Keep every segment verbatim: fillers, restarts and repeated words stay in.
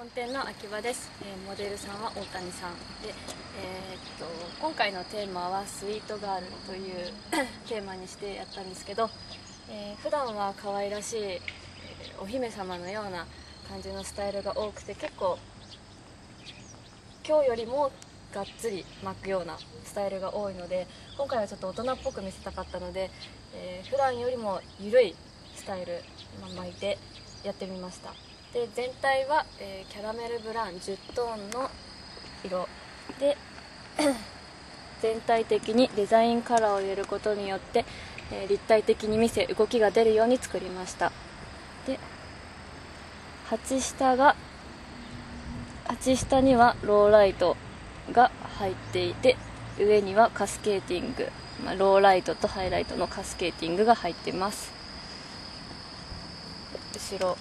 本店の秋葉です、えー、モデルさんは大谷さんで、えー、っと今回のテーマはスイートガールというテーマにしてやったんですけど、えー、普段は可愛らしい、えー、お姫様のような感じのスタイルが多くて、結構今日よりもがっつり巻くようなスタイルが多いので、今回はちょっと大人っぽく見せたかったので、えー、普段よりも緩いスタイル、まあ、巻いてやってみました。で全体は、えー、キャラメルブラウンじゅうトーンの色で全体的にデザインカラーを入れることによって、えー、立体的に見せ動きが出るように作りました。で鉢下が鉢下にはローライトが入っていて、上にはカスケーティング、まあ、ローライトとハイライトのカスケーティングが入っています。後ろ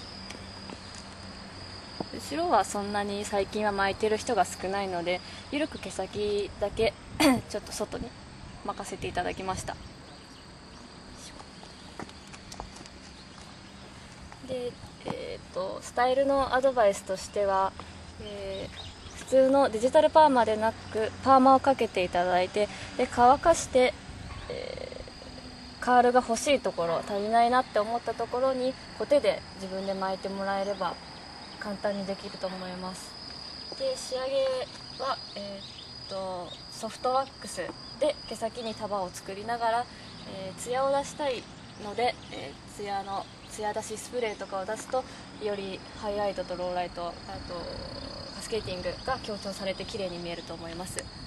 後ろはそんなに最近は巻いてる人が少ないので、緩く毛先だけちょっと外に任せていただきました。で、えー、とスタイルのアドバイスとしては、えー、普通のデジタルパーマでなくパーマをかけていただいて、で乾かして、えー、カールが欲しいところ、足りないなって思ったところにコテで自分で巻いてもらえれば簡単にできると思います。で仕上げは、えー、っとソフトワックスで毛先に束を作りながら、えー、ツヤを出したいので、えー、ツヤのツヤ出しスプレーとかを出すと、よりハイライトとローライト、あとカスケーティングが強調されて綺麗に見えると思います。